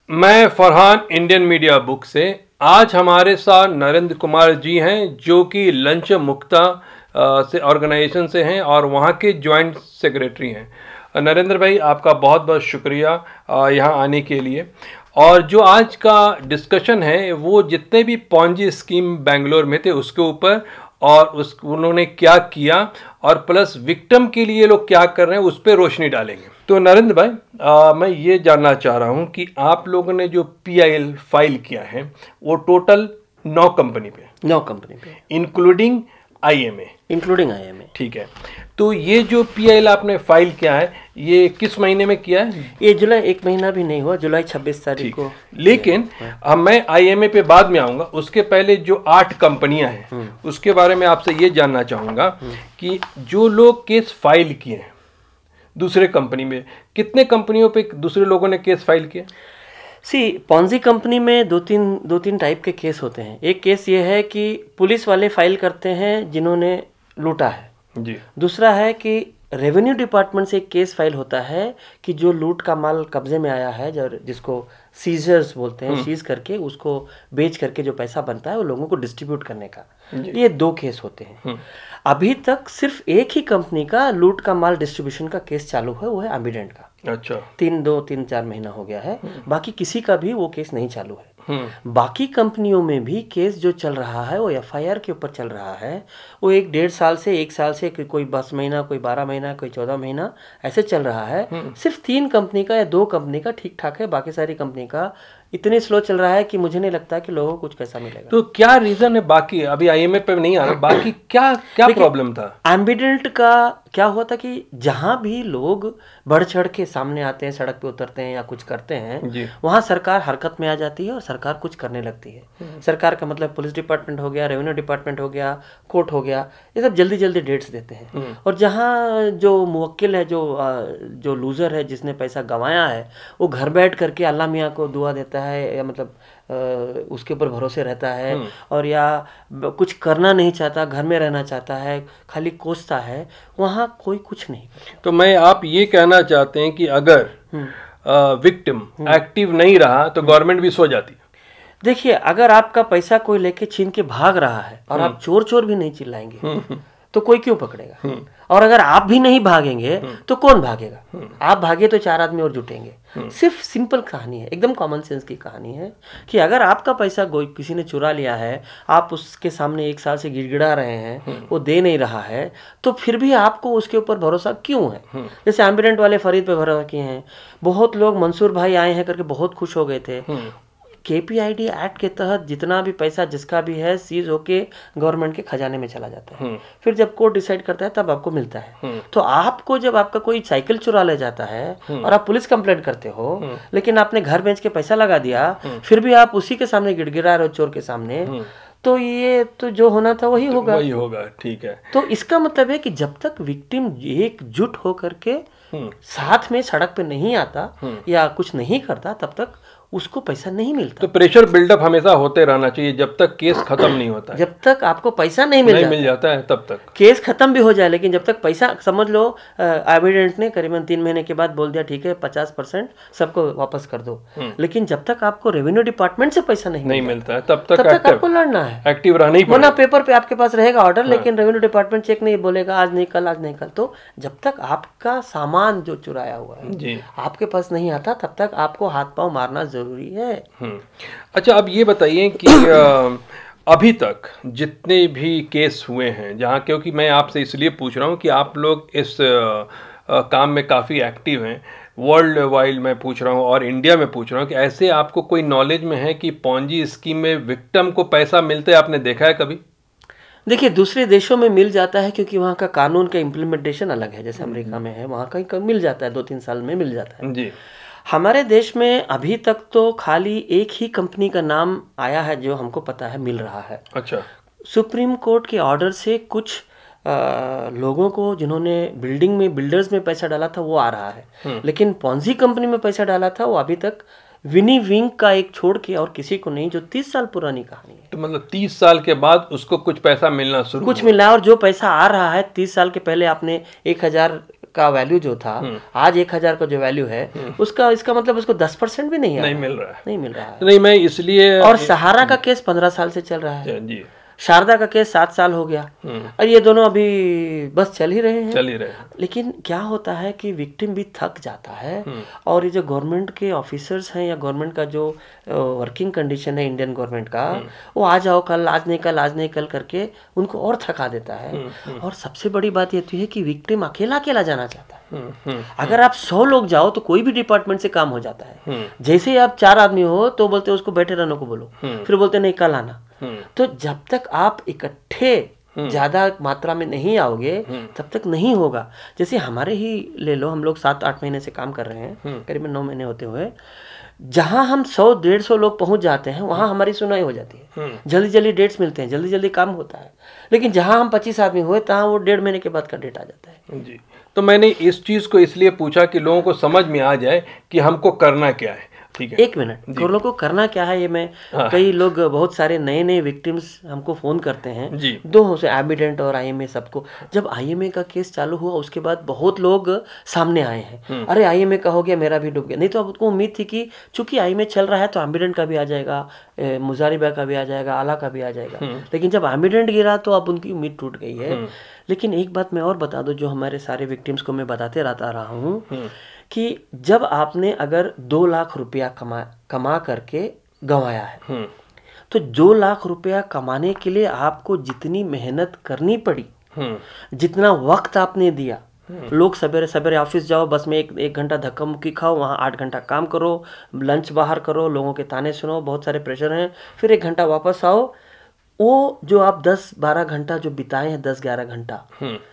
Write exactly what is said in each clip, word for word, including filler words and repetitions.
मैं Farhan Indian media book से। आज हमारे साथ नरेंद्र कुमार जी हैं जो कि लंच मुक्ता से ऑर्गेनाइजेशन से हैं और वहाँ के जॉइंट सेक्रेटरी हैं। नरेंद्र भाई, आपका बहुत बहुत शुक्रिया यहाँ आने के लिए। और जो आज का डिस्कशन है वो जितने भी पॉन्जी स्कीम बेंगलोर में थे उसके ऊपर, और उस उन्होंने क्या किया और प्लस विक्टिम के लिए लोग क्या कर रहे हैं उस पर रोशनी डालेंगे। तो नरेंद्र भाई, आ, मैं ये जानना चाह रहा हूँ कि आप लोगों ने जो पी आई एल फाइल किया है वो टोटल नौ कंपनी पे नौ कंपनी पे including I M A including I M A ठीक है। तो ये जो पी आई एल आपने फाइल किया है ये किस महीने में किया है? ये जुलाई, एक महीना भी नहीं हुआ, जुलाई छब्बीस तारीख को। लेकिन अब मैं आई एम ए पे बाद में आऊंगा, उसके पहले जो आठ कंपनियां हैं उसके बारे में आपसे ये जानना चाहूंगा कि जो लोग केस फाइल किए हैं दूसरे कंपनी में, कितने कंपनियों पे दूसरे लोगों ने केस फाइल किया? सी पॉन्जी कंपनी में दो तीन दो तीन टाइप के केस होते हैं। एक केस ये है कि पुलिस वाले फाइल करते हैं जिन्होंने लूटा है जी। दूसरा है कि रेवेन्यू डिपार्टमेंट से एक केस फाइल होता है कि जो लूट का माल कब्जे में आया है, जो जिसको सीजर्स बोलते हैं, सीज करके उसको बेच करके जो पैसा बनता है वो लोगों को डिस्ट्रीब्यूट करने का। ये दो केस होते हैं। अभी तक सिर्फ एक ही कंपनी का लूट का माल डिस्ट्रीब्यूशन का केस चालू है, वो है एम्बिडेंट का। अच्छा। तीन दो तीन चार महीना हो गया है, बाकी किसी का भी वो केस नहीं चालू है। बाकी कंपनियों में भी केस जो चल रहा है वो एफ आई आर के ऊपर चल रहा है। वो एक डेढ़ साल से एक साल से कोई दस महीना, कोई बारह महीना, कोई चौदह महीना ऐसे चल रहा है। सिर्फ तीन कंपनी का या दो कंपनी का ठीक ठाक है, बाकी सारी कंपनी का इतनी स्लो चल रहा है कि मुझे नहीं लगता कि लोगों को कुछ पैसा मिलेगा। तो क्या रीजन है? बाकी अभी आई एम ए पे नहीं आ रहा, बाकी क्या क्या प्रॉब्लम था? एम्बिडेंट का क्या हुआ था कि जहां भी लोग बढ़ चढ़ के सामने आते हैं, सड़क पे उतरते हैं या कुछ करते हैं, वहां सरकार हरकत में आ जाती है और सरकार कुछ करने लगती है। सरकार का मतलब पुलिस डिपार्टमेंट हो गया, रेवेन्यू डिपार्टमेंट हो गया, कोर्ट हो गया, ये सब जल्दी जल्दी डेट्स देते हैं। और जहां जो मुवक्किल है, जो जो लूजर है, जिसने पैसा गंवाया है, वो घर बैठ करके अल्लाह मियाँ को दुआ देता है या मतलब आ, उसके ऊपर भरोसे रहता है और या कुछ करना नहीं चाहता, घर में रहना चाहता है, खाली कोसता है, वहाँ कोई कुछ नहीं करता। तो मैं आप ये कहना चाहते हैं कि अगर विक्टिम एक्टिव नहीं रहा तो गवर्नमेंट भी सो जाती? देखिए, अगर आपका पैसा कोई लेके छीन के भाग रहा है और आप चोर चोर भी नहीं चिल्लाएंगे तो कोई क्यों पकड़ेगा? और अगर आप भी नहीं भागेंगे तो कौन भागेगा? आप भागे तो चार आदमी और जुटेंगे। सिर्फ सिंपल कहानी है, एकदम कॉमन सेंस की कहानी है कि अगर आपका पैसा कोई किसी ने चुरा लिया है, आप उसके सामने एक साल से गिड़गिड़ा रहे हैं, वो दे नहीं रहा है, तो फिर भी आपको उसके ऊपर भरोसा क्यों है? जैसे एम्बिडेंट वाले फरीद पे भरोसा किए हैं, बहुत लोग मंसूर भाई आए हैं करके बहुत खुश हो गए थे। के पी आई डी एक्ट के तहत जितना भी पैसा जिसका भी है सीज होके गवर्नमेंट के खजाने में चला जाता है। फिर जब कोर्ट डिसाइड करता है तब आपको मिलता है। तो आपको जब आपका कोई साइकिल चुरा ले जाता है और आप पुलिस कंप्लेंट करते हो, लेकिन आपने घर बेच के पैसा लगा दिया, फिर भी आप उसी के सामने गिड़गिड़ा रहे हो, चोर के सामने, तो ये तो जो होना था वही होगा वही होगा। ठीक है। तो इसका मतलब है कि जब तक विक्टिम एकजुट होकर के साथ में सड़क पे नहीं आता या कुछ नहीं करता, तब तक उसको पैसा नहीं मिलता। तो प्रेशर बिल्डअप हमेशा होते रहना चाहिए जब तक केस खत्म नहीं होता है। जब तक आपको पैसा नहीं मिल नहीं जाता, मिल जाता है तब तक केस खत्म भी हो जाए, लेकिन जब तक पैसा, समझ लो एविडेंट ने करीबन तीन महीने के बाद बोल दिया ठीक है पचास परसेंट सबको वापस कर दो, लेकिन जब तक आपको रेवेन्यू डिपार्टमेंट से पैसा नहीं नहीं मिलता है तब तक तब तक आपको लड़ना है, एक्टिव रहना ही पड़ेगा। पेपर पे आपके पास रहेगा ऑर्डर, लेकिन रेवेन्यू डिपार्टमेंट चेक नहीं बोलेगा आज नहीं कल, आज नहीं कल। तो जब तक आपका सामान जो चुराया हुआ है आपके पास नहीं आता, तब तक आपको हाथ पांव मारना जरूरी है। अच्छा, अब ये बताइए कि अभी तक जितने भी केस हुए हैं जहाँ, क्योंकि मैं आपसे इसलिए पूछ रहा हूँ कि आप लोग इस आ, काम में काफ़ी एक्टिव हैं, वर्ल्ड वाइड मैं पूछ रहा हूँ और इंडिया में पूछ रहा हूँ कि ऐसे आपको कोई नॉलेज में है कि पॉन्जी स्कीम में विक्टिम को पैसा मिलते आपने देखा है कभी? देखिए, दूसरे देशों में मिल जाता है क्योंकि वहाँ का कानून का इम्प्लीमेंटेशन अलग है। जैसे अमेरिका में है, वहाँ कहीं मिल जाता है, दो तीन साल में मिल जाता है जी। हमारे देश में अभी तक तो खाली एक ही कंपनी का नाम आया है जो हमको पता है मिल रहा है। अच्छा। सुप्रीम कोर्ट के ऑर्डर से कुछ आ, लोगों को जिन्होंने बिल्डिंग में, बिल्डर्स में पैसा डाला था वो आ रहा है, लेकिन पॉन्जी कंपनी में पैसा डाला था वो अभी तक विनी विंग का एक छोड़ के और किसी को नहीं, जो तीस साल पुरानी कहानी है। तो मतलब तीस साल के बाद उसको कुछ पैसा मिलना शुरू कुछ मिला, और जो पैसा आ रहा है तीस साल के पहले आपने एक हजार का वैल्यू जो था आज एक हजार का जो वैल्यू है उसका इसका मतलब उसको दस परसेंट भी नहीं नहीं मिल रहा है नहीं मिल रहा है नहीं मैं इसलिए और सहारा का केस पंद्रह साल से चल रहा है जी शारदा का केस सात साल हो गया और ये दोनों अभी बस चल ही रहे हैं चल ही रहे हैं लेकिन क्या होता है कि विक्टिम भी थक जाता है और ये जो गवर्नमेंट के ऑफिसर्स हैं या गवर्नमेंट का जो वर्किंग कंडीशन है इंडियन गवर्नमेंट का वो आ जाओ कल आज नहीं कल आज नहीं कल करके उनको और थका देता है और सबसे बड़ी बात ये तो है कि विक्टिम अकेला अकेला जाना चाहता है। अगर आप सौ लोग जाओ तो कोई भी डिपार्टमेंट से काम हो जाता है, जैसे ही आप चार आदमी हो तो बोलते उसको बैठे रहने को बोलो, फिर बोलते नहीं कल आना। तो जब तक आप इकट्ठे ज्यादा मात्रा में नहीं आओगे तब तक नहीं होगा। जैसे हमारे ही ले लो, हम लोग सात आठ महीने से काम कर रहे हैं, करीबन नौ महीने होते हुए, जहां हम सौ डेढ़ सौ लोग पहुंच जाते हैं वहां हमारी सुनाई हो जाती है, जल्दी जल्दी डेट्स मिलते हैं, जल्दी जल्दी काम होता है। लेकिन जहां हम पच्चीस आदमी हुए तहां वो डेढ़ महीने के बाद का डेट आ जाता है। जी, तो मैंने इस चीज को इसलिए पूछा कि लोगों को समझ में आ जाए कि हमको करना क्या है। ठीक है, एक मिनट, तो लोगों को करना क्या है ये मैं हाँ। कई लोग बहुत सारे नए नए विक्टिम्स हमको फोन करते हैं जी। दो से एम्बिडेंट और आई एम ए सबको। जब आई एम ए का केस चालू हुआ उसके बाद बहुत लोग सामने आए हैं, अरे आई एम ए का हो गया मेरा भी डूब गया। नहीं तो आपको उम्मीद थी कि चूंकि आई एम ए चल रहा है तो एम्बिडेंट का भी आ जाएगा, मुजारिबा का भी आ जाएगा, आला का भी आ जाएगा। लेकिन जब एम्बिडेंट गिरा तो अब उनकी उम्मीद टूट गई है। लेकिन एक बात मैं और बता दूं जो हमारे सारे विक्टिम्स को मैं बताते रहता रहा हूँ कि जब आपने अगर दो लाख रुपया कमा कमा करके गंवाया है तो दो लाख रुपया कमाने के लिए आपको जितनी मेहनत करनी पड़ी, जितना वक्त आपने दिया, लोग सवेरे सवेरे ऑफिस जाओ, बस में एक एक घंटा धक्का मुक्की खाओ, वहाँ आठ घंटा काम करो, लंच बाहर करो, लोगों के ताने सुनो, बहुत सारे प्रेशर हैं, फिर एक घंटा वापस आओ। वो जो आप दस बारह घंटा जो बिताए हैं, दस ग्यारह घंटा,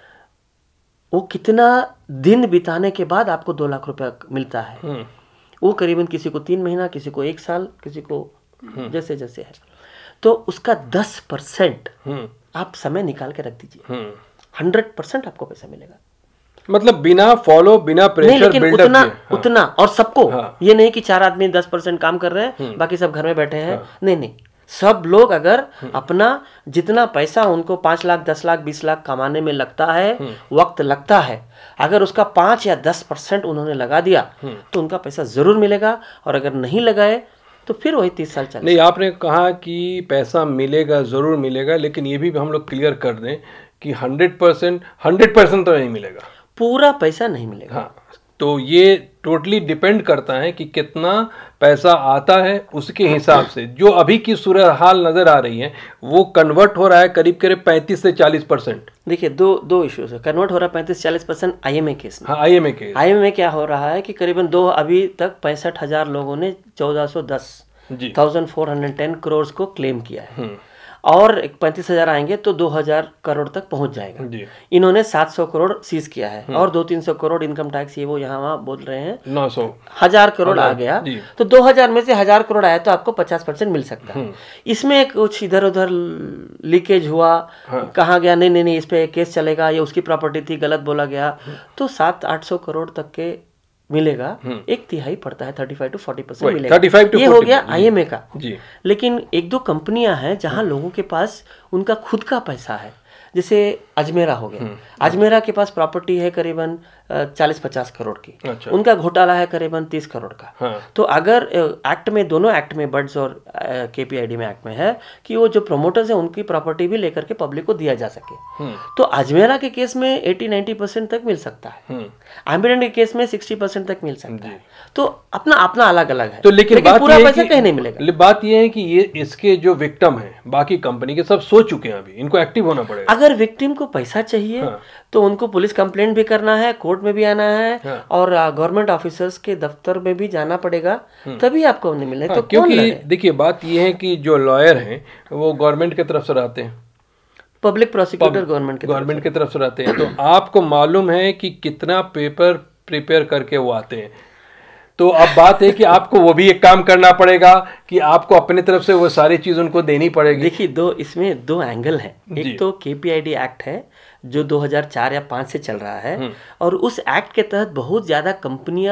वो कितना दिन बिताने के बाद आपको दो लाख रुपया मिलता है। वो करीबन किसी को तीन महीना, किसी को एक साल, किसी को जैसे जैसे है। तो उसका दस परसेंट आप समय निकाल के रख दीजिए, हंड्रेड परसेंट आपको पैसा मिलेगा। मतलब बिना फॉलो, बिना प्रेशर, नहीं, लेकिन बिल्डअप उतना हाँ। उतना और सबको हाँ। ये नहीं कि चार आदमी दस परसेंट काम कर रहे हैं बाकी सब घर में बैठे हैं। हाँ। नहीं नहीं, सब लोग अगर अपना जितना पैसा उनको पाँच लाख दस लाख बीस लाख कमाने में लगता है, वक्त लगता है, अगर उसका पाँच या दस परसेंट उन्होंने लगा दिया तो उनका पैसा जरूर मिलेगा। और अगर नहीं लगाए तो फिर वही तीस साल चलेगा। नहीं, आपने कहा कि पैसा मिलेगा, जरूर मिलेगा, लेकिन ये भी हम लोग क्लियर कर दें कि हंड्रेड परसेंट हंड्रेड परसेंट तो नहीं मिलेगा, पूरा पैसा नहीं मिलेगा। हाँ, तो ये टोटली डिपेंड करता है कि कितना पैसा आता है, उसके हिसाब से जो अभी की सूरत हाल नजर आ रही है वो कन्वर्ट हो रहा है करीब करीब पैंतीस से चालीस परसेंट। देखिए दो दो इश्यूज है, कन्वर्ट हो रहा है पैंतीस चालीस percent I M A case में। हाँ, I M A case I M A क्या हो रहा है कि करीबन दो अभी तक पैंसठ हजार लोगों ने चौदह सौ दस thousand four hundred ten crore को क्लेम किया है और पैंतीस हजार आएंगे तो दो हजार करोड़ तक पहुंच जाएगा। इन्होंने सात सौ करोड़ सीज किया है और दो तीन सौ करोड़ इनकम टैक्स ये वो यहाँ वहाँ बोल रहे हैं, नौ सौ हजार करोड़ आ गया। तो दो हजार में से हजार करोड़ आया तो आपको पचास परसेंट मिल सकता है। इसमें कुछ इधर उधर लीकेज हुआ, हाँ। कहा गया नहीं नहीं नहीं इस पे केस चलेगा, ये उसकी प्रॉपर्टी थी, गलत बोला गया, तो सात आठ सौ करोड़ तक के मिलेगा। एक तिहाई पड़ता है, thirty five to forty percent मिलेगा। ये हो गया आई एम ए का जी। लेकिन एक दो कंपनियां हैं जहां लोगों के पास उनका खुद का पैसा है, जैसे अजमेरा हो गया। अजमेरा के पास प्रॉपर्टी है करीबन चालीस पचास करोड़ की। अच्छा। उनका घोटाला है करीबन तीस करोड़ का। हाँ। तो अगर एक्ट में, दोनों एक्ट में, बर्ड्स और के पी आई डी में एक्ट में है कि वो जो प्रोमोटर्स है उनकी प्रॉपर्टी भी लेकर के पब्लिक को दिया जा सके। तो अजमेरा के केस में अस्सी नब्बे परसेंट तक मिल सकता है, एम्बिडेंट के केस में साठ परसेंट तक मिल सकता है। तो अपना अपना अलग अलग है। तो लेकिन, लेकिन बात पूरा ये पैसा कि, कहीं नहीं मिलेगा। बात ये है कि ये इसके जो विक्टिम है बाकी कंपनी के सब सो चुके हैं, अभी इनको एक्टिव होना पड़ेगा। अगर विक्टिम को पैसा चाहिए हाँ। तो उनको पुलिस कंप्लेंट भी करना है, कोर्ट में भी आना है हाँ। और गवर्नमेंट ऑफिसर्स के दफ्तर में भी जाना पड़ेगा, तभी आपको नहीं मिले। हाँ, तो क्योंकि देखिए बात ये है कि जो लॉयर हैं वो गवर्नमेंट की तरफ से रहते हैं, पब्लिक प्रोसिक्यूटर गवर्नमेंट गवर्नमेंट की तरफ से रहते हैं। तो आपको मालूम है कि कितना पेपर प्रिपेयर करके वो आते हैं। तो अब बात है कि आपको वो भी एक काम करना पड़ेगा कि आपको अपनी तरफ से वो सारी चीज उनको देनी पड़ेगी। देखिए दो इसमें दो एंगल है। एक तो के पी आई डी एक्ट है जो दो हज़ार चार या पाँच से चल रहा है और उस एक्ट के तहत बहुत ज्यादा कंपनियां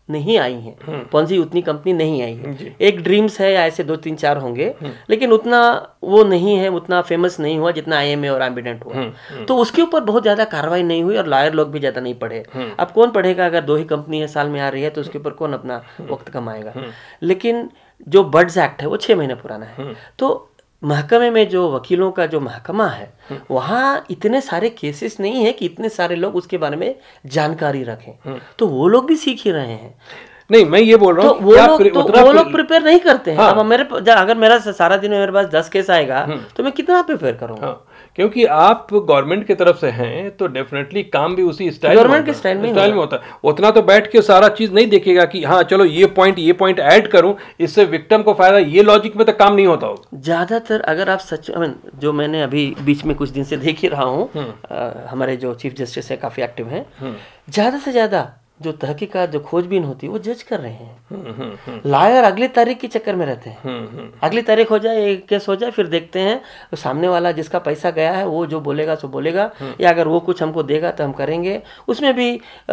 नहीं आई हैं, पॉन्जी उतनी कंपनी नहीं आई है। एक ड्रीम्स है या ऐसे दो तीन चार होंगे, लेकिन उतना वो नहीं है, उतना फेमस नहीं हुआ जितना आई एम ए और एम्बिडेंट हुआ। तो उसके ऊपर बहुत ज्यादा कार्रवाई नहीं हुई और लॉयर लोग भी ज्यादा नहीं पढ़े। अब कौन पढ़ेगा? अगर दो ही कंपनी है साल में आ रही है तो उसके ऊपर कौन अपना वक्त कमाएगा? लेकिन जो बर्ड्स एक्ट है वो छह महीने पुराना है। तो महकमे में जो वकीलों का जो महकमा है, वहाँ इतने सारे केसेस नहीं है कि इतने सारे लोग उसके बारे में जानकारी रखें। तो वो लोग भी सीख ही रहे हैं। नहीं, मैं ये बोल रहा हूँ, तो वो लोग तो वो लोग प्रिपेयर नहीं करते हैं। हाँ। अब मेरे अगर मेरा सारा दिन मेरे पास दस केस आएगा तो मैं कितना प्रिपेयर करूँगा? हाँ, क्योंकि आप गवर्नमेंट की तरफ से हैं तो डेफिनेटली काम भी उसी स्टाइल गवर्नमेंट के स्टाइल में स्टाइल में होता है। उतना तो बैठ के सारा चीज नहीं देखेगा कि हाँ चलो ये पॉइंट ये पॉइंट ऐड करूं, इससे विक्टिम को फायदा, ये लॉजिक में तो काम नहीं होता होगा ज्यादातर। अगर आप सच I mean, जो मैंने अभी बीच में कुछ दिन से देख ही रहा हूँ, हमारे जो चीफ जस्टिस है काफी एक्टिव हैं, ज्यादा से ज्यादा जो तहकीकात जो खोजबीन होती है वो जज कर रहे हैं। लॉयर अगली तारीख के चक्कर में रहते हैं। अगली तारीख हो जाए, एक केस हो जाए, फिर देखते हैं तो सामने वाला जिसका पैसा गया है वो जो बोलेगा सो बोलेगा, या अगर वो कुछ हमको देगा तो हम करेंगे। उसमें भी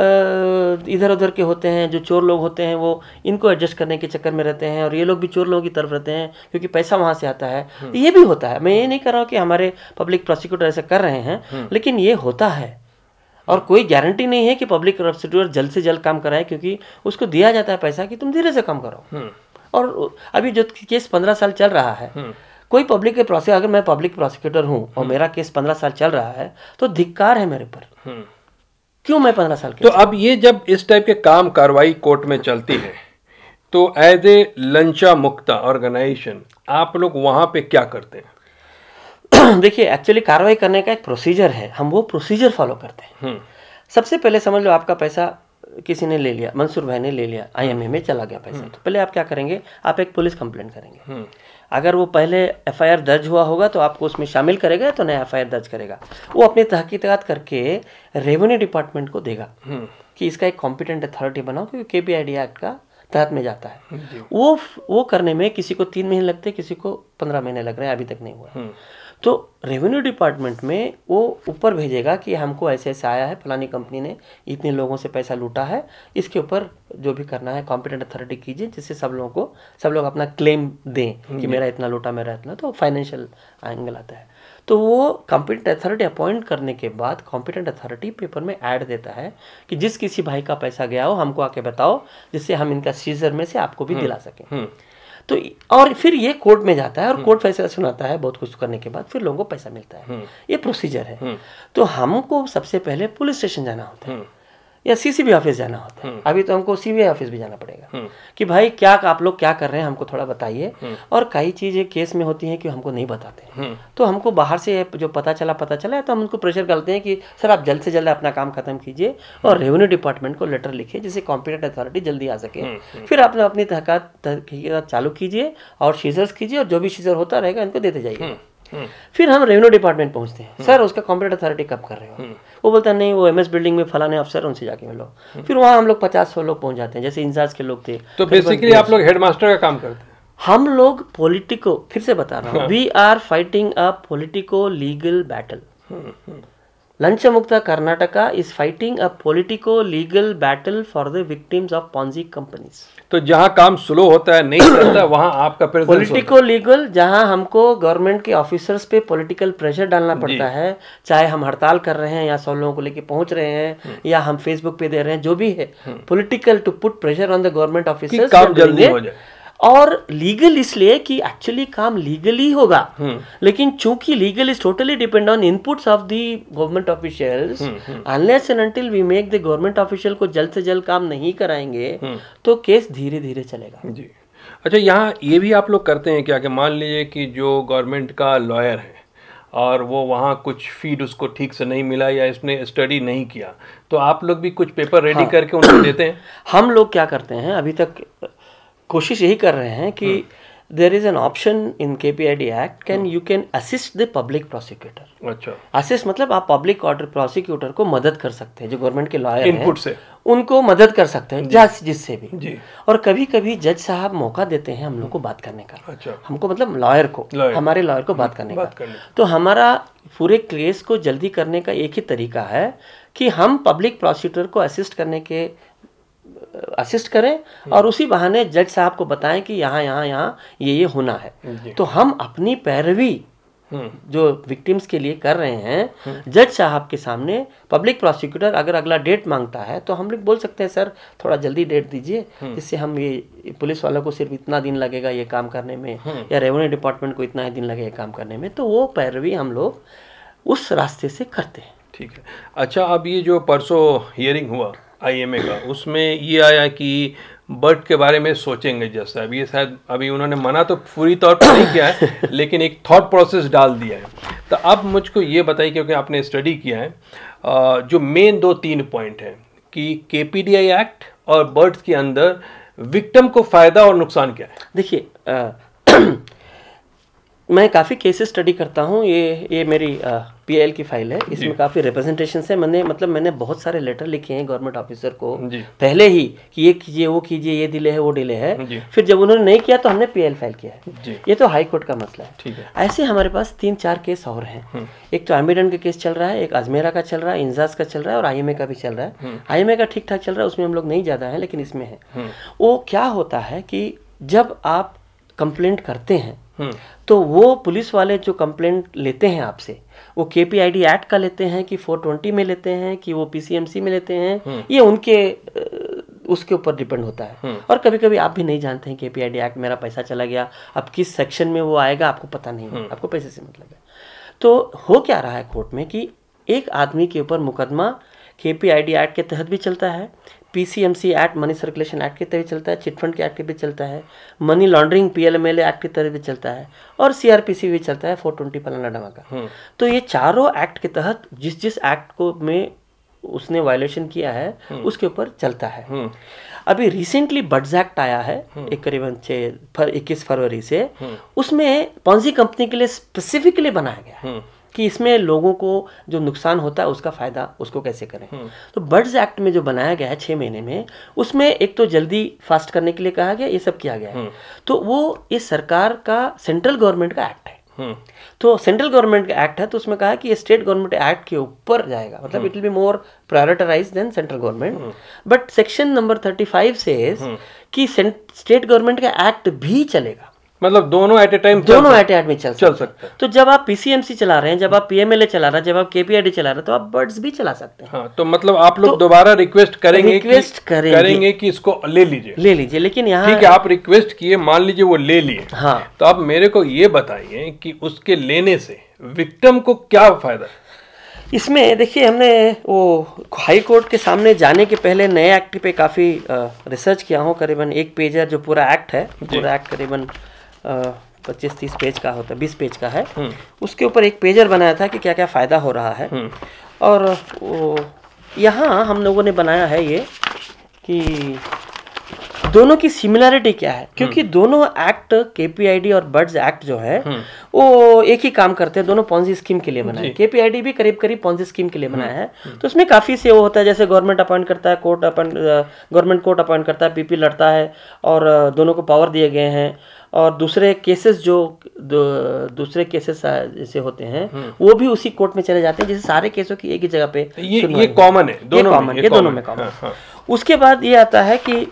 इधर उधर के होते हैं, जो चोर लोग होते हैं वो इनको एडजस्ट करने के चक्कर में रहते हैं, और ये लोग भी चोर लोगों की तरफ रहते हैं क्योंकि पैसा वहाँ से आता है। ये भी होता है। मैं ये नहीं कर रहा हूँ कि हमारे पब्लिक प्रोसिक्यूटर ऐसा कर रहे हैं, लेकिन ये होता है। और कोई गारंटी नहीं है कि पब्लिक प्रोसिक्यूटर जल्द से जल्द काम कराए, क्योंकि उसको दिया जाता है पैसा कि तुम धीरे से काम करो। और अभी जो केस पंद्रह साल चल रहा है, कोई पब्लिक के प्रोसिक्यूटर, अगर मैं पब्लिक प्रोसिक्यूटर हूँ और मेरा केस पंद्रह साल चल रहा है तो धिक्कार है मेरे पर। क्यों मैं पंद्रह साल के? तो अब ये जब इस टाइप के काम कार्रवाई कोर्ट में चलती है तो एज ए लंचा मुक्ता ऑर्गेनाइजेशन आप लोग वहां पे क्या करते हैं? देखिए, एक्चुअली कार्रवाई करने का एक प्रोसीजर है, हम वो प्रोसीजर फॉलो करते हैं। सबसे पहले समझ लो आपका पैसा किसी ने ले लिया, मंसूर भाई ने ले लिया, आई एम ए में चला गया पैसा। तो पहले आप क्या करेंगे? आप एक पुलिस कंप्लेंट करेंगे। अगर वो पहले एफ आई आर दर्ज हुआ होगा तो आपको उसमें शामिल करेगा, तो नया एफ आई आर दर्ज करेगा। वो अपनी तहकीकात करके रेवेन्यू डिपार्टमेंट को देगा कि इसका एक कॉम्पिटेंट अथॉरिटी बनाओ, क्योंकि के पी आई डी एक्ट का तहत में जाता है। वो वो करने में किसी को तीन महीने लगते, किसी को पंद्रह महीने लग रहे हैं, अभी तक नहीं हुआ। तो रेवेन्यू डिपार्टमेंट में वो ऊपर भेजेगा कि हमको ऐसे ऐसे आया है, फलानी कंपनी ने इतने लोगों से पैसा लूटा है, इसके ऊपर जो भी करना है कॉम्पिटेंट अथॉरिटी कीजिए, जिससे सब लोगों को सब लोग अपना क्लेम दें कि मेरा इतना लूटा, मेरा इतना। तो फाइनेंशियल एंगल आता है। तो वो कॉम्पिटेंट अथॉरिटी अपॉइंट करने के बाद कॉम्पिटेंट अथॉरिटी पेपर में ऐड देता है कि जिस किसी भाई का पैसा गया हो हमको आके बताओ, जिससे हम इनका सीजर में से आपको भी दिला सकें। तो और फिर ये कोर्ट में जाता है और कोर्ट फैसला सुनाता है। बहुत कुछ करने के बाद फिर लोगों को पैसा मिलता है। ये प्रोसीजर है। तो हमको सबसे पहले पुलिस स्टेशन जाना होता है या सी सी बी ऑफिस जाना होता है। अभी तो हमको सी बी आई ऑफिस भी जाना पड़ेगा कि भाई क्या आप लोग क्या कर रहे हैं, हमको थोड़ा बताइए। और कई चीज़ें केस में होती हैं कि हमको नहीं बताते, तो हमको बाहर से जो पता चला पता चला है तो हम उनको प्रेशर करते हैं कि सर आप जल्द से जल्द अपना काम खत्म कीजिए और रेवेन्यू डिपार्टमेंट को लेटर लिखिए जिससे कॉम्पिटेंट अथॉरिटी जल्दी आ सके। फिर आप अपनी तहकीकात चालू कीजिए और सीजर्स कीजिए, और जो भी सीजर होता रहेगा इनको देते जाइए। फिर हम रेवेन्यू डिपार्टमेंट पहुंचते हैं, सर उसका कॉम्पिटेंट अथॉरिटी कब कर रहे हो? वो बोलता है नहीं वो एम एस बिल्डिंग में फलाने अफसर, उनसे जाके मिलो। फिर वहाँ हम लोग पचास सौ लोग पहुंच जाते हैं, जैसे इंचार्ज के लोग थे। तो बेसिकली आप लोग हेडमास्टर का काम करते हैं। हम लोग पॉलिटिको, फिर से बता रहा हूँ, we are fighting a politico legal battle. Lancha Mukta Karnataka is fighting a politico legal battle for the victims of Ponzi companies. तो जहां काम स्लो होता है, नहीं चलता, वहां आपका प्रेजेंस पॉलिटिको लीगल, जहां हमको गवर्नमेंट के ऑफिसर्स पे पॉलिटिकल प्रेशर डालना पड़ता है, चाहे हम हड़ताल कर रहे हैं या सौ लोगों को लेके पहुंच रहे हैं या हम फेसबुक पे दे रहे हैं, जो भी है political to put pressure on the government officers, काम जल्दी हो जाए। और लीगल इसलिए कि एक्चुअली काम लीगली होगा, लेकिन चूंकि legal is totally depend on inputs of the government officials, unless and until we make the government official को जल्द से जल्द काम नहीं कराएंगे तो केस धीरे धीरे चलेगा। जी अच्छा, यहाँ ये भी आप लोग करते हैं क्या कि मान लीजिए कि जो गवर्नमेंट का लॉयर है और वो वहाँ कुछ फीड उसको ठीक से नहीं मिला या इसने स्टडी नहीं किया, तो आप लोग भी कुछ पेपर रेडी हाँ। करके उनको देते हैं? हम लोग क्या करते हैं, अभी तक कोशिश यही कर रहे हैं कि there is an option in K P I D act, can you can assist the public prosecutor. अच्छा, असिस्ट मतलब आप पब्लिक ऑर्डर प्रोसिक्यूटर को मदद कर सकते हैं, जो गवर्नमेंट के लॉयर हैं इनपुट से उनको मदद कर सकते हैं जज जिससे भी जी। और कभी कभी जज साहब मौका देते हैं हम लोग को बात करने का। अच्छा, हमको मतलब लॉयर को लॉयर। हमारे लॉयर को बात करने बात का करने। तो हमारा पूरे केस को जल्दी करने का एक ही तरीका है कि हम पब्लिक प्रोसिक्यूटर को असिस्ट करने के असिस्ट करें और उसी बहाने जज साहब को बताएं कि यहाँ यहाँ यहाँ ये ये होना है। तो हम अपनी पैरवी जो विक्टिम्स के लिए कर रहे हैं, जज साहब के सामने पब्लिक प्रोसिक्यूटर अगर अगला डेट मांगता है तो हम लोग बोल सकते हैं सर थोड़ा जल्दी डेट दीजिए, जिससे हम ये पुलिस वालों को सिर्फ इतना दिन लगेगा ये काम करने में, या रेवेन्यू डिपार्टमेंट को इतना ही दिन लगेगा काम करने में। तो वो पैरवी हम लोग उस रास्ते से करते हैं। ठीक है। अच्छा, अब ये जो परसों हियरिंग हुआ आई एम ए का, उसमें ये आया कि बर्ड के बारे में सोचेंगे। जैसा अभी ये शायद अभी उन्होंने मना तो पूरी तौर पर नहीं किया है, लेकिन एक थॉट प्रोसेस डाल दिया है। तो अब मुझको ये बताइए, क्योंकि आपने स्टडी किया है, जो मेन दो तीन पॉइंट हैं कि K P D I act और बर्ड्स के अंदर विक्टिम को फायदा और नुकसान क्या है। देखिए, मैं काफ़ी केसेस स्टडी करता हूँ। ये ये मेरी पी एल की फाइल है, इसमें काफ़ी रिप्रेजेंटेशन है। मैंने मतलब मैंने बहुत सारे लेटर लिखे हैं गवर्नमेंट ऑफिसर को पहले ही कि ये कीजिए वो कीजिए, ये डिले है वो डिले है। फिर जब उन्होंने नहीं किया तो हमने पी एल फाइल किया है। ये तो हाई कोर्ट का मसला है। ठीक है। ऐसे हमारे पास तीन चार केस और हैं। एक तो एम्बिडेंट का केस चल रहा है, एक अजमेरा का चल रहा है, इंजाज का चल रहा है और आई एम ए का भी चल रहा है। आई एम ए का ठीक ठाक चल रहा है, उसमें हम लोग नहीं ज़्यादा है, लेकिन इसमें है। वो क्या होता है कि जब आप कंप्लेंट करते हैं तो वो पुलिस वाले जो कंप्लेंट लेते हैं आपसे, वो के पी आई डी एक्ट का लेते हैं कि फोर ट्वेंटी में लेते हैं कि वो पी सी एम सी में लेते हैं, ये उनके उसके ऊपर डिपेंड होता है। और कभी कभी आप भी नहीं जानते हैं के पी आई डी एक्ट, मेरा पैसा चला गया, अब किस सेक्शन में वो आएगा आपको पता नहीं है, आपको पैसे से मतलब है। तो हो क्या रहा है कोर्ट में कि एक आदमी के ऊपर मुकदमा के पी आई डी एक्ट के तहत भी चलता है, P C M C act money circulation act के तहत चलता है, चिटफंड के एक्ट के भी चलता है, money laundering P L M L act के तहत भी चलता है, और सी आर पी सी भी चलता है, फोर ट्वेंटी फलाना धमाका। तो ये चारों एक्ट के तहत जिस जिस एक्ट को में उसने वायलेशन किया है उसके ऊपर चलता है। अभी रिसेंटली बर्ड्स एक्ट आया है एक करीबन छः इक्कीस फरवरी से, उसमें पॉन्जी कंपनी के लिए स्पेसिफिकली बनाया गया है कि इसमें लोगों को जो नुकसान होता है उसका फायदा उसको कैसे करें। तो बर्ड्स एक्ट में जो बनाया गया है छः महीने में, उसमें एक तो जल्दी फास्ट करने के लिए कहा गया, ये सब किया गया है। तो वो ये सरकार का सेंट्रल गवर्नमेंट का एक्ट है। तो सेंट्रल गवर्नमेंट का एक्ट है, तो उसमें कहा कि ये स्टेट गवर्नमेंट एक्ट के ऊपर जाएगा, मतलब it will be more prioritize than central government. But section number thirty five से कि स्टेट गवर्नमेंट का एक्ट भी चलेगा, मतलब दोनों एट ए टाइम दोनों एट ए टाइम में चल चल सकते हैं। तो जब आप पी सी एम सी चला रहे हैं, जब आप पी एम एल ए चला रहे हैं, जब आप के पी आई डी चला रहे हैं, तो आप बर्ड्स भी चला सकते हैं। हाँ, तो मतलब आप लोग तो दोबारा रिक्वेस्ट करेंगे रिक्वेस्ट कि, करेंगे, करेंगे कि इसको ले लीजिए ले लीजिए लेकिन यहाँ ठीक है, आप रिक्वेस्ट किए, मान लीजिए वो ले लिए। हाँ, तो आप मेरे को ये बताइए कि उसके लेने से विक्टिम को क्या फायदा। इसमें देखिए, हमने वो हाई कोर्ट के सामने जाने के पहले नए एक्ट पे काफ़ी रिसर्च किया हूँ। करीबन एक पेज है जो पूरा एक्ट है, पूरा एक्ट करीबन पच्चीस तीस पेज का होता है, बीस पेज का है। उसके ऊपर एक पेजर बनाया था कि क्या क्या फ़ायदा हो रहा है। और वो यहाँ हम लोगों ने बनाया है ये कि दोनों की सिमिलरिटी क्या है, क्योंकि दोनों act K P I D और बर्ड्स एक्ट जो है वो एक ही काम करते हैं, दोनों पॉन्जी स्कीम के लिए बनाए। के पी आई डी भी करीब करीब पॉन्जी स्कीम के लिए बनाया है। तो उसमें काफ़ी से वो होता है, जैसे गवर्नमेंट अपॉइंट करता है, court appoint government court appoint करता है, पीपी लड़ता है, और दोनों को पावर दिए गए हैं। और दूसरे केसेस जो दूसरे केसेस जैसे होते हैं वो भी उसी कोर्ट में चले जाते हैं, जैसे सारे केसों की एक ही जगह पे ये ये कॉमन है, दोनों ये कॉमन, ये दोनों में कॉमन। उसके बाद ये आता है कि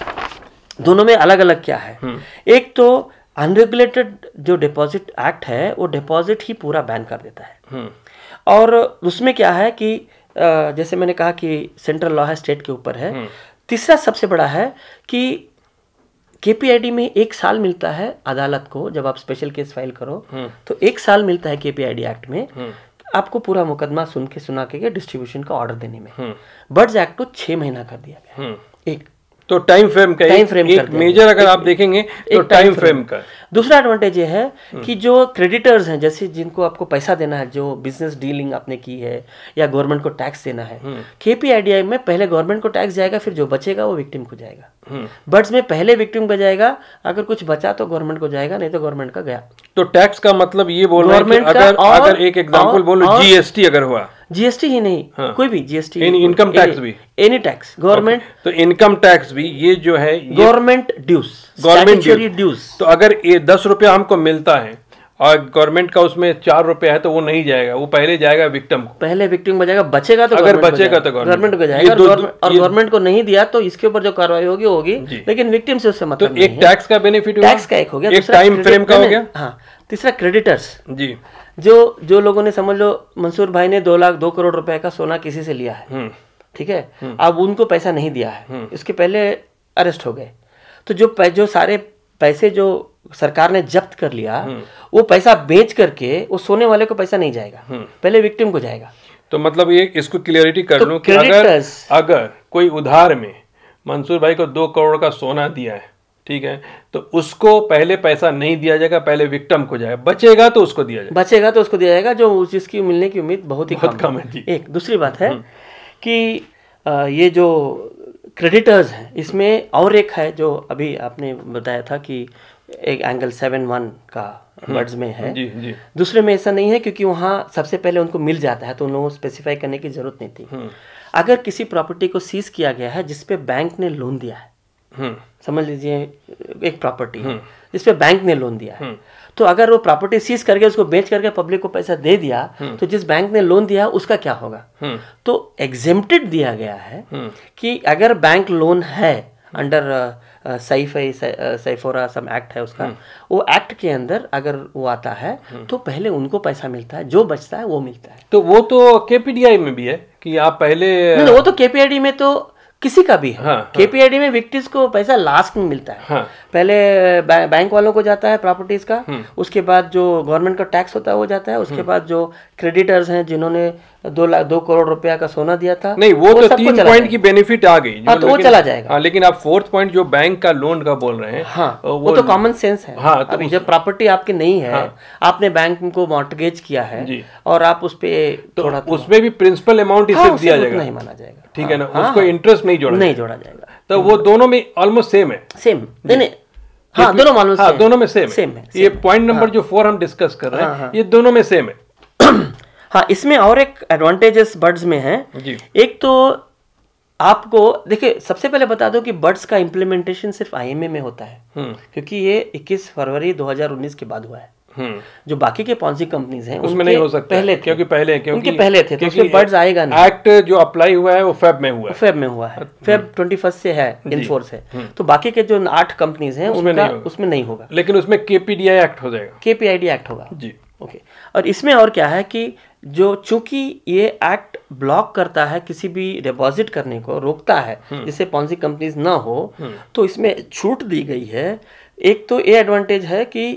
दोनों में अलग अलग क्या है। एक तो अनरेगुलेटेड जो डिपॉजिट एक्ट है वो डिपॉजिट ही पूरा बैन कर देता है। और उसमें क्या है कि जैसे मैंने कहा कि सेंट्रल लॉ है, स्टेट के ऊपर है। तीसरा सबसे बड़ा है कि के पी आई डी में एक साल मिलता है अदालत को, जब आप स्पेशल केस फाइल करो तो एक साल मिलता है के पी आई डी एक्ट में आपको पूरा मुकदमा सुन के सुना के डिस्ट्रीब्यूशन का ऑर्डर देने में। बर्ड्स एक्ट को छह महीना कर दिया गया एक, तो टाइम फ्रेम का टाइम फ्रेम एक मेजर अगर आप देखेंगे तो टाइम फ्रेम का। दूसरा एडवांटेज ये है कि जो क्रेडिटर्स हैं, जैसे जिनको आपको पैसा देना है, जो बिजनेस डीलिंग आपने की है या गवर्नमेंट को टैक्स देना है, के पी आई डी में पहले गवर्नमेंट को टैक्स जाएगा, फिर जो बचेगा वो विक्टिम को जाएगा। बर्ड्स में पहले विक्टिम को जाएगा, अगर कुछ बचा तो गवर्नमेंट को जाएगा, नहीं तो गवर्नमेंट का गया। तो टैक्स का मतलब ये बोल रहे हैं कि अगर अगर एक एग्जांपल बोलो, जी एस टी अगर हुआ, जी एस टी ही नहीं, हाँ, कोई भी G S T, income tax भी, एनी टैक्स गवर्नमेंट, तो इनकम टैक्स भी ये जो है गवर्नमेंट ड्यूज, गवर्नमेंट ड्यूज। तो अगर ये दस रुपया हमको मिलता है और गवर्नमेंट का उसमें चार रुपए है तो वो नहीं जाएगा, वो पहले जाएगा विक्टिम को, पहले विक्टिम को जाएगा, बचेगा तो अगर बचेगा तो गवर्नमेंट को जाएगा, और गवर्नमेंट को नहीं दिया तो इसके ऊपर जो कार्रवाई होगी होगी, लेकिन विक्टिम से उससे मतलब तो एक टैक्स का बेनिफिट, टैक्स का एक हो गया, एक टाइम फ्रेम का हो गया। हाँ, तीसरा क्रेडिटर्स जी, जो जो लोगों ने समझ लो मंसूर भाई ने दो लाख दो करोड़ रुपए का सोना किसी से लिया है, ठीक है, अब उनको पैसा नहीं दिया है, इसके पहले अरेस्ट हो गए, तो जो जो सारे पैसे जो सरकार ने जब्त कर लिया वो पैसा बेच करके वो सोने वाले को पैसा नहीं जाएगा, पहले विक्टिम को जाएगा। तो मतलब ये इसको क्लियरिटी कर लूं कि अगर अगर कोई उधार में मंसूर भाई को दो करोड़ का सोना दिया है, ठीक है, तो उसको पहले पैसा नहीं दिया जाएगा, पहले विक्टिम को जाएगा, बचेगा तो उसको दिया जाएगा, बचेगा तो उसको दिया जाएगा, जो जिसकी मिलने की उम्मीद बहुत ही बहुत कम है। एक दूसरी बात है कि ये जो क्रेडिटर्स हैं इसमें और एक है जो अभी आपने बताया था कि एक एंगल सेवन वन का वर्ड्स में है, जी, जी। दूसरे में ऐसा नहीं है क्योंकि वहाँ सबसे पहले उनको मिल जाता है तो उन लोगों को स्पेसिफाई करने की जरूरत नहीं थी। अगर किसी प्रॉपर्टी को सीज किया गया है जिसपे बैंक ने लोन दिया है, समझ लीजिए एक प्रॉपर्टी है जिसपे बैंक ने लोन दिया है, तो अगर वो प्रॉपर्टी सीज करके उसको बेच करके पब्लिक को पैसा दे दिया तो जिस बैंक ने लोन दिया उसका क्या होगा? तो एग्जेम्प्टेड दिया गया है कि अगर बैंक लोन है अंडर सईफई सईफोरा सम एक्ट है उसका, वो एक्ट के अंदर अगर वो आता है तो पहले उनको पैसा मिलता है, जो बचता है वो मिलता है। तो वो तो केपीडीआई में भी है कि आप पहले नहीं, वो तो केपीआईडी में तो किसी का भी है। हाँ, केपीआईडी में विक्टिम्स को पैसा लास्ट में मिलता है। हाँ, पहले बैंक वालों को जाता है प्रॉपर्टीज का, उसके बाद जो गवर्नमेंट का टैक्स होता है वो जाता है, उसके बाद जो क्रेडिटर्स हैं जिन्होंने दो लाख दो करोड़ रुपया का सोना दिया था, नहीं वो, वो तो तीन पॉइंट की बेनिफिट आ गई। हाँ, तो वो चला जाएगा। हाँ, लेकिन आप फोर्थ पॉइंट जो बैंक का लोन का बोल रहे हैं, हाँ, वो, वो तो कॉमन सेंस है। हाँ, तो अभी जब प्रॉपर्टी आपकी नहीं है, हाँ, आपने बैंक को मॉर्टगेज किया है और आप उस पे थोड़ा तो उसमें भी प्रिंसिपल अमाउंट इसे दिया जाएगा, नहीं माना जाएगा, ठीक है ना, उसको इंटरेस्ट नहीं जोड़ा नहीं जोड़ा जाएगा। तो वो दोनों में ऑलमोस्ट सेम है, सेम नहीं, हाँ दोनों मालूम, हाँ दोनों में सेम सेम है। ये पॉइंट नंबर जो फोर हम डिस्कस कर रहे हैं ये दोनों में सेम है। हाँ, इसमें और एक एडवांटेजेस बर्ड्स में है। एक तो आपको देखिए सबसे पहले बता दो कि बर्ड्स का इम्प्लीमेंटेशन सिर्फ आईएमए में होता है, क्योंकि ये इक्कीस फरवरी दो हज़ार उन्नीस के बाद हुआ है। जो बाकी के पॉन्जी कंपनीज हैं उसमें नहीं हो सकता पहले क्योंकि पहले क्योंकि उनके पहले थे, तो उसमें बर्ड्स आएगा नहीं। एक्ट जो अप्लाई हुआ है वो फेब में हुआ है, फेब में हुआ है, फेब ट्वेंटी फर्स्ट से है इनफोर्स है, तो बाकी के जो आठ कंपनीज हैं उसमें उनका नहीं उसमें नहीं होगा, लेकिन उसमें केपीडीआई एक्ट हो जाएगा, केपीआईडी एक्ट होगा जी। ओके, और इसमें और क्या है कि जो चूंकि ये एक्ट ब्लॉक करता है किसी भी डिपॉजिट करने को, रोकता है जिससे पॉन्जी कंपनीज ना हो, तो इसमें छूट दी गई है। एक तो ये एडवांटेज है कि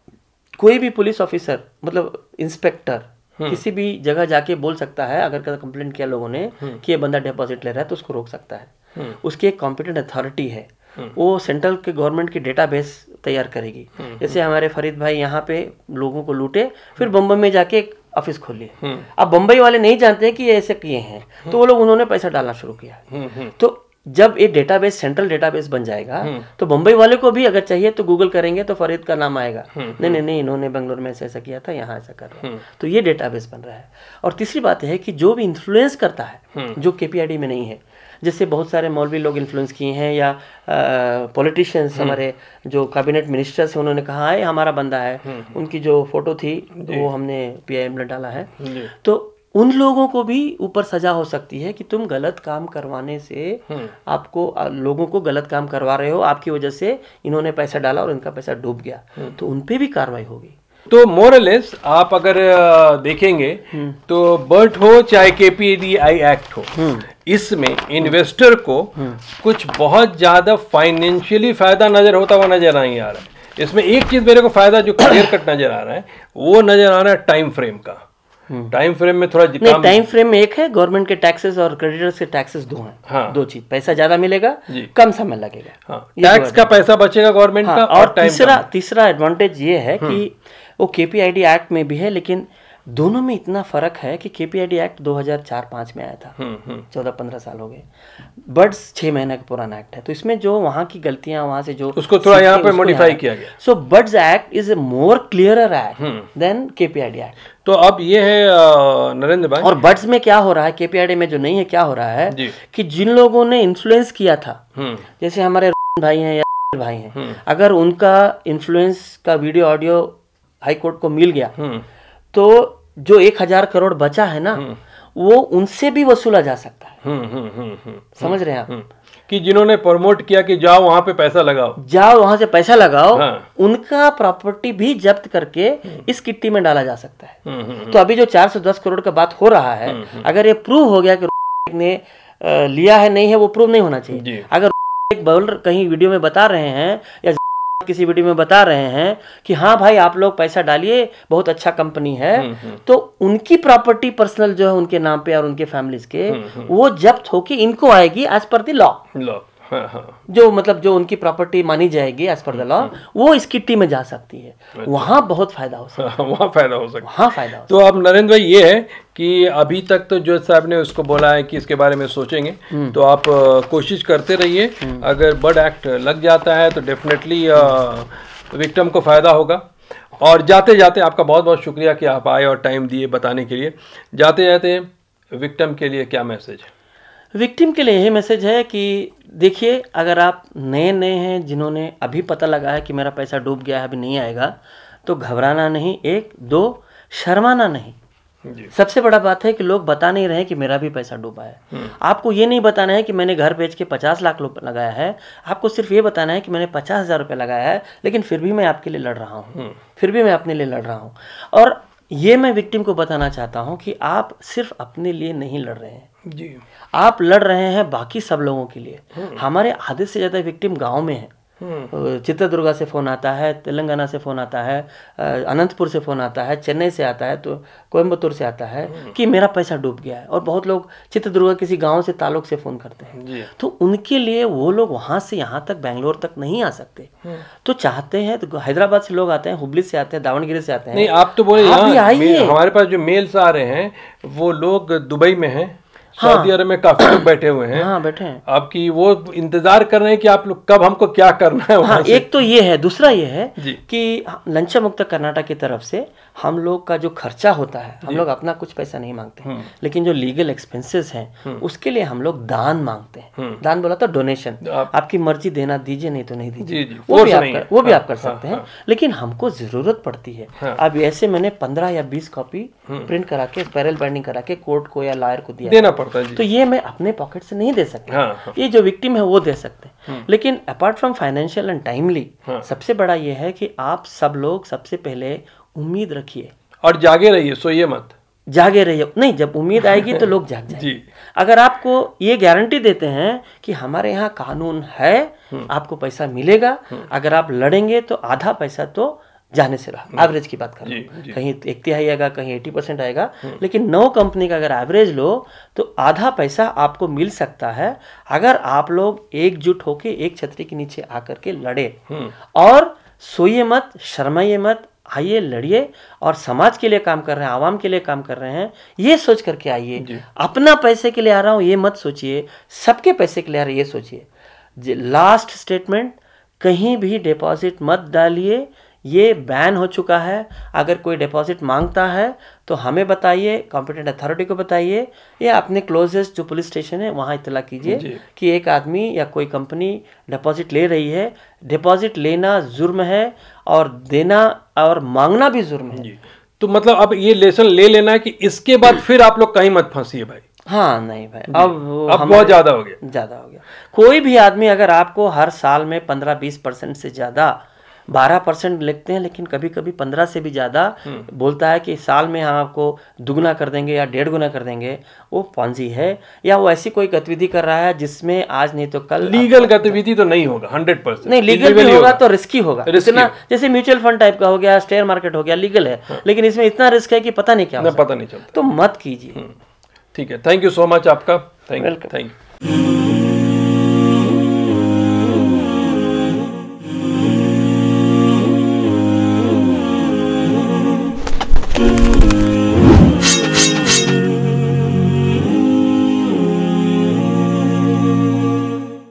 कोई भी पुलिस ऑफिसर मतलब इंस्पेक्टर किसी भी जगह जाके बोल सकता है, अगर कंप्लेंट किया लोगों ने कि ये बंदा डिपॉजिट ले रहा है तो उसको रोक सकता है। उसकी एक कॉम्पिटेंट अथॉरिटी है, वो सेंट्रल के गवर्नमेंट की डेटाबेस तैयार करेगी। जैसे हमारे फरीद भाई यहाँ पे लोगों को लूटे, फिर बम्बई में जाके एक ऑफिस खोलिए। अब बम्बई वाले नहीं जानते हैं कि ये ऐसे किए हैं, तो वो लोग उन्होंने पैसा डालना शुरू किया। तो जब ये डेटाबेस सेंट्रल डेटाबेस बन जाएगा तो बम्बई वाले को भी अगर चाहिए तो गूगल करेंगे तो फरीद का नाम आएगा, नहीं नहीं नहीं इन्होंने बेंगलोर में ऐसा ऐसा किया था, यहाँ ऐसा कर रहा है, तो ये डेटाबेस बन रहा है। और तीसरी बात है कि जो भी इन्फ्लुएंस करता है जो केपीआईडी में नहीं है, जैसे बहुत सारे मौलवी लोग इन्फ्लुएंस किए हैं या पॉलिटिशियंस हमारे जो कैबिनेट मिनिस्टर्स हैं उन्होंने कहा है हमारा बंदा है, उनकी जो फोटो थी वो हमने पीआईएम में डाला है, तो उन लोगों को भी ऊपर सजा हो सकती है कि तुम गलत काम करवाने से आपको लोगों को गलत काम करवा रहे हो, आपकी वजह से इन्होंने पैसा डाला और इनका पैसा डूब गया, तो उन पे भी कार्रवाई होगी। तो मोरलेस आप अगर देखेंगे तो बर्ट हो चाहे केपीडीआई एक्ट हो, इसमें इन्वेस्टर को कुछ बहुत ज्यादा फाइनेंशियली फायदा नजर होता हुआ नजर नहीं आ रहा है। इसमें एक चीज मेरे को फायदा जो क्लियर कट नजर आ रहा है वो नजर आ रहा है टाइम फ्रेम का। टाइम फ्रेम में थोड़ा नहीं, टाइम फ्रेम में एक है गवर्नमेंट के टैक्सेस और क्रेडिटर्स के टैक्सेस दो हैं। हाँ, दो चीज, पैसा ज्यादा मिलेगा, कम समय लगेगा, हाँ, टैक्स का पैसा बचेगा गवर्नमेंट हाँ, का, और, और तीसरा तीसरा एडवांटेज ये है कि वो केपीआईडी एक्ट में भी है, लेकिन दोनों में इतना फर्क है कि केपीआईडी एक्ट दो हज़ार चार पाँच में आया था, चौदह पंद्रह साल हो गए, बर्ड्स छह महीने का पुराना एक्ट है, तो इसमें जो वहाँ की गलतियां वहाँ से जो उसको थोड़ा यहाँ पे मॉडिफाई किया गया। So BUDS act is a more clearer act than KPID act. तो अब ये है नरेंद्र भाई, और बर्ड्स में क्या हो रहा है, केपीआईडी में जो नहीं है, क्या हो रहा है कि जिन लोगों ने इन्फ्लुएंस किया था, जैसे हमारे भाई हैं या भाई हैं, अगर उनका इन्फ्लुएंस का वीडियो ऑडियो हाई कोर्ट को मिल गया तो जो एक हजार करोड़ बचा है ना वो उनसे भी वसूला जा सकता है। हम्म हम्म हम्म हम्म समझ रहे हैं आप कि जिन्होंने प्रमोट किया कि जाओ वहां पे पैसा लगाओ, जाओ वहां से पैसा लगाओ, हाँ। उनका प्रॉपर्टी भी जब्त करके इस किट्टी में डाला जा सकता है। हम्म हम्म तो अभी जो चार सौ दस करोड़ का बात हो रहा है, अगर ये प्रूव हो गया कि ने अ, लिया है नहीं है, वो प्रूव नहीं होना जी। चाहिए। अगर एक बॉलर कहीं वीडियो में बता रहे हैं या किसी वीडियो में बता रहे हैं कि हाँ भाई आप लोग पैसा डालिए, बहुत अच्छा कंपनी है, तो उनकी प्रॉपर्टी पर्सनल जो है उनके नाम पे और उनके फैमिलीज के वो जब्त होके इनको आएगी as per the law. Law हाँ, हाँ। जो मतलब जो उनकी प्रॉपर्टी मानी जाएगी एज पर द लॉ वो इस किट्टी में जा सकती है। अच्छा। वहां बहुत फायदा हो सकता है, वहां फायदा हो सकता है, वहां फायदा हो। तो अब नरेंद्र भाई ये है कि अभी तक तो जज साहब ने उसको बोला है कि इसके बारे में सोचेंगे, तो आप कोशिश करते रहिए। अगर बर्ड एक्ट लग जाता है तो डेफिनेटली विक्टिम को फायदा होगा। और जाते जाते आपका बहुत बहुत शुक्रिया कि आप आए और टाइम दिए बताने के लिए। जाते जाते विक्टिम के लिए क्या मैसेज है? विक्टिम के लिए यही मैसेज है कि देखिए, अगर आप नए नए हैं जिन्होंने अभी पता लगा है कि मेरा पैसा डूब गया है, अभी नहीं आएगा, तो घबराना नहीं, एक दो शर्माना नहीं। जी। सबसे बड़ा बात है कि लोग बता नहीं रहे कि मेरा भी पैसा डूबा है। आपको ये नहीं बताना है कि मैंने घर बेच के पचास लाख रुपए लगाया है, आपको सिर्फ ये बताना है कि मैंने पचास हजार रुपये लगाया है, लेकिन फिर भी मैं आपके लिए लड़ रहा हूँ, फिर भी मैं अपने लिए लड़ रहा हूँ। और ये मैं विक्टिम को बताना चाहता हूँ कि आप सिर्फ अपने लिए नहीं लड़ रहे हैं जी, आप लड़ रहे हैं बाकी सब लोगों के लिए। हमारे आधे से ज्यादा विक्टिम गांव में है। चित्रदुर्गा से फोन आता है, तेलंगाना से फोन आता है, अनंतपुर से फोन आता है, चेन्नई से आता है, तो कोयम्बतूर से आता है कि मेरा पैसा डूब गया है। और बहुत लोग चित्रदुर्गा किसी गांव से ताल्लुक से फोन करते हैं, तो उनके लिए वो लोग वहां से यहाँ तक बेंगलोर तक नहीं आ सकते, तो चाहते हैं तो हैदराबाद से लोग आते हैं, हुबली से आते हैं, दावणगिरी से आते हैं। नहीं, आप तो बोले हमारे पास जो मेल्स आ रहे हैं वो लोग दुबई में हैं, सऊदी अरब में काफी लोग बैठे हुए हैं। हाँ, बैठे हैं। आपकी वो इंतजार कर रहे हैं कि आप लोग कब हमको क्या करना है। हाँ, एक तो ये है, दूसरा ये है कि लंचा मुक्ता कर्नाटक की तरफ से हम लोग का जो खर्चा होता है, हम लोग अपना कुछ पैसा नहीं मांगते, लेकिन जो लीगल एक्सपेंसेस हैं उसके लिए हम लोग दान मांगते हैं। दान बोला तो डोनेशन, आपकी मर्जी देना दीजिए, नहीं तो नहीं दीजिए, वो भी आप कर, वो भी आप कर सकते हैं। लेकिन हमको जरूरत पड़ती है। अब ऐसे मैंने पंद्रह या बीस कॉपी प्रिंट करा के स्पायरल बाइंडिंग करा के कोर्ट को या लॉयर को दिया, तो ये मैं अपने पॉकेट से नहीं दे सकता। हाँ, हाँ। ये जो विक्टिम है वो दे सकते हैं। लेकिन apart from financial and timely, सबसे बड़ा ये है कि आप सब लोग सबसे पहले उम्मीद रखिए और जागे रहिए, सोइए मत, जागे रहिए। नहीं, जब उम्मीद आएगी तो लोग जाग जाएंगे। अगर आपको ये गारंटी देते हैं कि हमारे यहाँ कानून है, आपको पैसा मिलेगा, अगर आप लड़ेंगे तो आधा पैसा तो जाने से रहा। एवरेज की बात कर रहा हूँ, कहीं एक तिहाई आएगा, कहीं अस्सी परसेंट आएगा, लेकिन नौ कंपनी का अगर एवरेज लो तो आधा पैसा आपको मिल सकता है अगर आप लोग एकजुट होके एक छतरी के नीचे आकर के लड़े। और सोइए मत, शर्माइए मत, आइए लड़िए। और समाज के लिए काम कर रहे हैं, आवाम के लिए काम कर रहे हैं, ये सोच करके आइए। अपना पैसे के लिए आ रहा हूँ ये मत सोचिए, सबके पैसे के लिए आ रहा है ये सोचिए। लास्ट स्टेटमेंट, कहीं भी डिपॉजिट मत डालिए, ये बैन हो चुका है। अगर कोई डिपॉजिट मांगता है तो हमें बताइए, कॉम्पिटेंट अथॉरिटी को बताइए, या अपने क्लोजेस्ट जो पुलिस स्टेशन है वहाँ इतला कीजिए कि एक आदमी या कोई कंपनी डिपॉजिट ले रही है। डिपॉजिट लेना जुर्म है और देना और मांगना भी जुर्म है। तो मतलब अब ये लेसन ले लेना है कि इसके बाद फिर आप लोग कहीं मत फंसिए भाई। हाँ नहीं भाई, अब अब बहुत ज्यादा हो गया, ज्यादा हो गया। कोई भी आदमी अगर आपको हर साल में पंद्रह बीस परसेंट से ज्यादा, बारह परसेंट लिखते हैं लेकिन कभी कभी पंद्रह से भी ज्यादा बोलता है कि साल में हम आपको दुगना कर देंगे या डेढ़ गुना कर देंगे, वो पॉन्जी है, या वो ऐसी कोई गतिविधि कर रहा है जिसमें आज नहीं तो कल। लीगल गतिविधि तो नहीं होगा, हंड्रेड परसेंट नहीं, लीगल भी होगा तो रिस्की होगा। इतना जैसे म्यूचुअल फंड टाइप का हो गया, शेयर मार्केट हो गया, लीगल है, लेकिन इसमें इतना रिस्क है कि पता नहीं क्या हो, पता नहीं चलता, तो मत कीजिए। ठीक है, थैंक यू सो मच आपका, थैंक यू, थैंक यू।